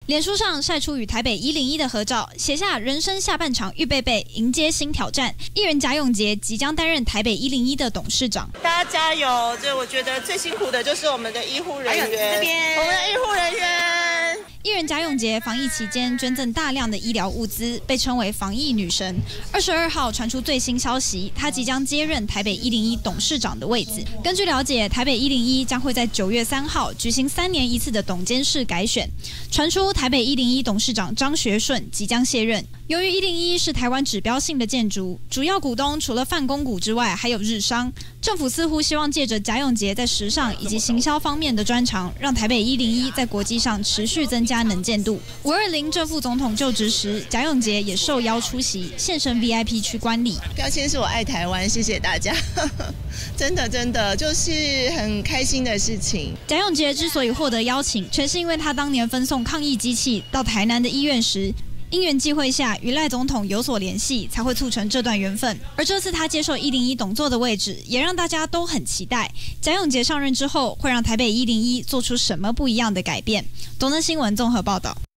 脸书上晒出与台北101的合照，写下人生下半场预备备，迎接新挑战。艺人贾永杰即将担任台北101的董事长。 大家加油！就我觉得最辛苦的就是我们的医护人员，我们的医护人员。 艺人贾永杰防疫期间捐赠大量的医疗物资，被称为防疫女神。22号传出最新消息，她即将接任台北101董事长的位置。根据了解，台北101将会在9月3号举行3年1次的董监事改选。传出台北101董事长张学顺即将卸任。由于101是台湾指标性的建筑，主要股东除了泛公股之外，还有日商。政府似乎希望借着贾永杰在时尚以及行销方面的专长，让台北101在国际上持续增加能见度。520正副总统就职时，贾永杰也受邀出席，现身 VIP 区观礼。 标签是我爱台湾，谢谢大家。真的就是很开心的事情。 贾永杰之所以获得邀请，全是因为他当年分送抗疫机器到台南的医院时，因缘际会下与赖总统有所联系，才会促成这段缘分。而这次他接受101董座的位置，也让大家都很期待贾永杰上任之后会让台北101做出什么不一样的改变。东森新闻综合报道。